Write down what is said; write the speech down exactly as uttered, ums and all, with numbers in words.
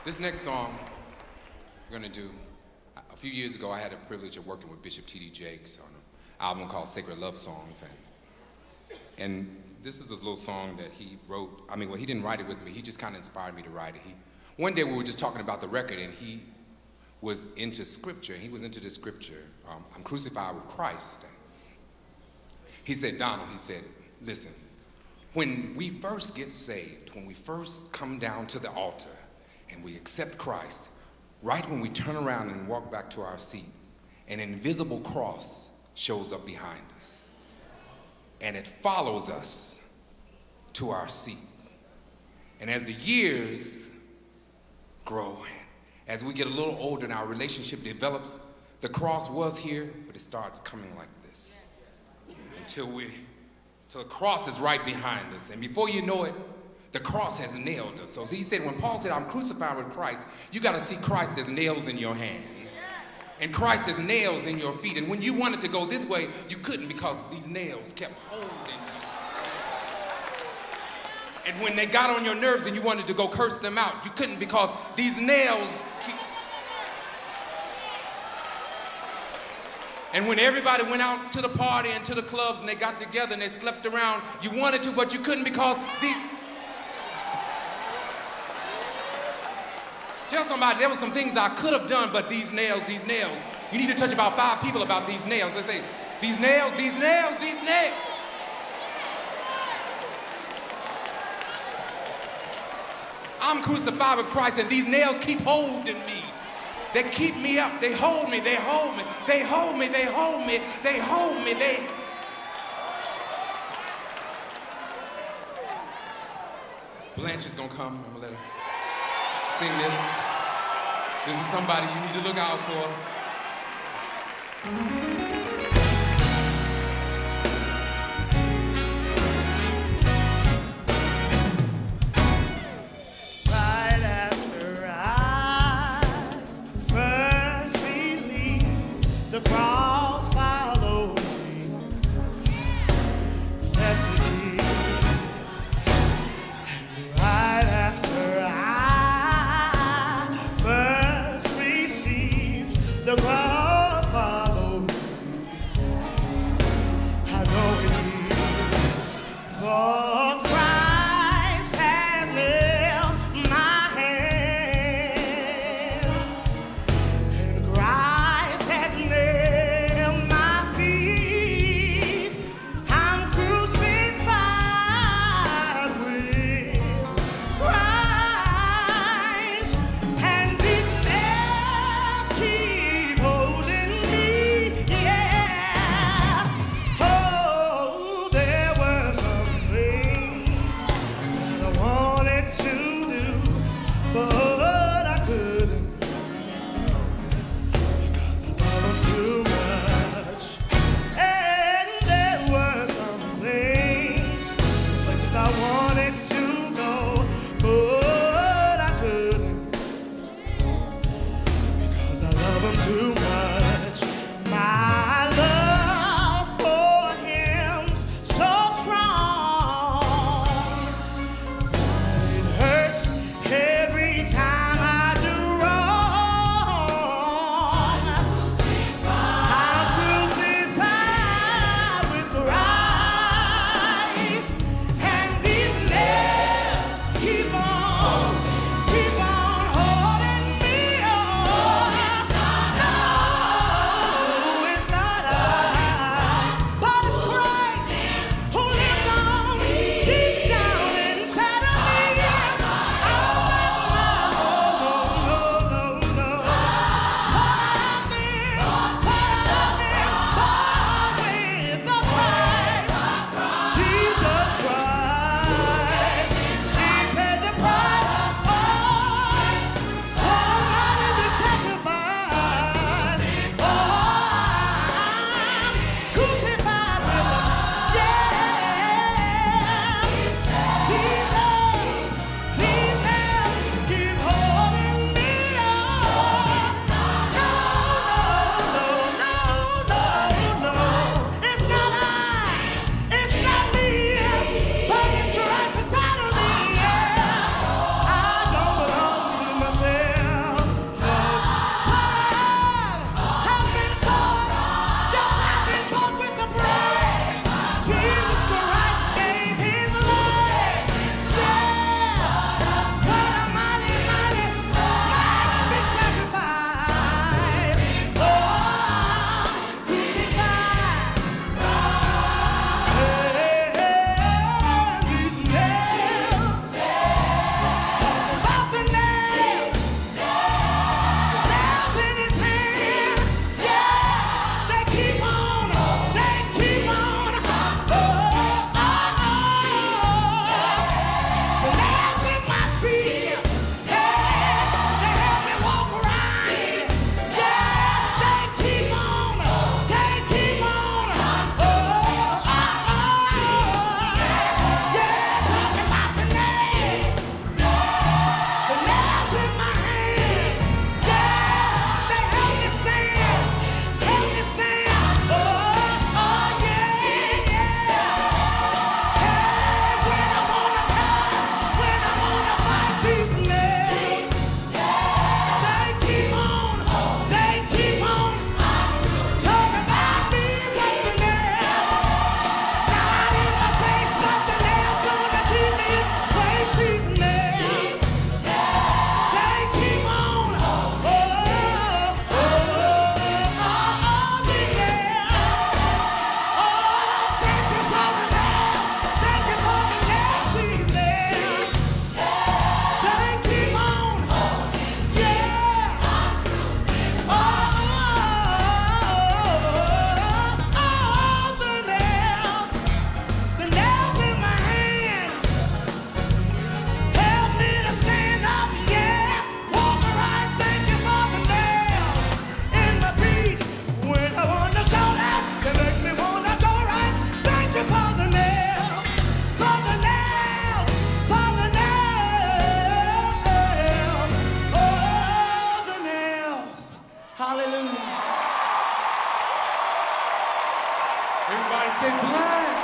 This next song we're gonna do, a few years ago I had the privilege of working with Bishop T D Jakes on an album called Sacred Love Songs. And, and this is a little song that he wrote. I mean, well, he didn't write it with me, he just kind of inspired me to write it. He, one day we were just talking about the record and he was into scripture, and he was into this scripture, um, I'm crucified with Christ. He said, Donald, he said, listen, when we first get saved, when we first come down to the altar and we accept Christ, right when we turn around and walk back to our seat, an invisible cross shows up behind us. And it follows us to our seat. And as the years grow, as we get a little older and our relationship develops, the cross was here, but it starts coming like this. Until we, till the cross is right behind us. And before you know it, the cross has nailed us. So he said, when Paul said, I'm crucified with Christ, you got to see Christ as nails in your hand. And Christ as nails in your feet. And when you wanted to go this way, you couldn't because these nails kept holding you. And when they got on your nerves and you wanted to go curse them out, you couldn't because these nails keep... And when everybody went out to the party and to the clubs and they got together and they slept around, you wanted to, but you couldn't because these... Tell somebody there were some things I could have done, but these nails, these nails. You need to touch about five people about these nails. They say, these nails, these nails, these nails. I'm crucified with Christ and these nails keep holding me. They keep me up, they hold me, they hold me, they hold me, they hold me, they hold me, they... Blanche is gonna come, I'm gonna let her sing this. This is somebody you need to look out for. Right after I first believed, the cross followed me. Yes, it did. And right after I the cross followed. I know it is. For Christ has nailed my hands, and Christ has nailed my feet. I'm crucified with Christ, and these nails keep holding me, yeah. Oh, there were some things that I wanted to do, but I couldn't, because I love them too much. And there were some things, some places I wanted to go, but I couldn't, because I love him too much. My love for him's so strong that it hurts every time Hallelujah. Everybody say Blanche.